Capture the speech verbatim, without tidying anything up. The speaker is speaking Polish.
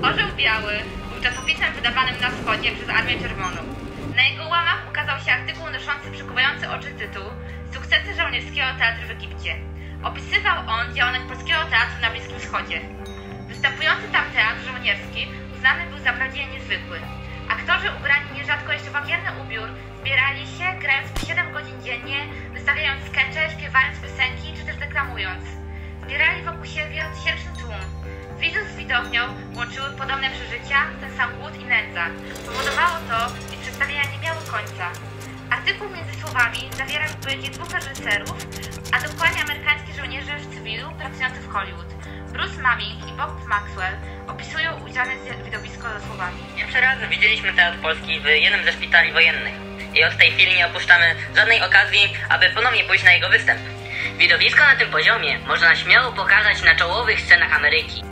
Orzeł Biały był czasopismem wydawanym na wschodzie przez Armię Czerwoną. Na jego łamach ukazał się artykuł noszący przykuwający oczy tytuł „Sukcesy żołnierskiego teatru w Egipcie”. Opisywał on działalność polskiego teatru na Bliskim Wschodzie. Występujący tam teatr żołnierski uznany był za prawdziwie niezwykły. Aktorzy ubrani nierzadko jeszcze w wagierny ubiór zbierali się, grając po siedem godzin dziennie, wystawiając skecze, śpiewając piosenki czy też deklamując. Zbierali wokół siebie wielotysięczny tłum. Widzów z widownią łączyły podobne przeżycia, ten sam głód i nędza. Powodowało to, iż przedstawienia nie miały końca. Artykuł między słowami zawiera wypowiedzi dwóch reżyserów, a dokładnie amerykańskich żołnierzy w cywilu pracujących w Hollywood. Bruce Mumming i Bob Maxwell opisują ujrzane widowisko ze słowami: Pierwszy raz widzieliśmy teatr polski w jednym ze szpitali wojennych i od tej chwili nie opuszczamy żadnej okazji, aby ponownie pójść na jego występ. Widowisko na tym poziomie można śmiało pokazać na czołowych scenach Ameryki.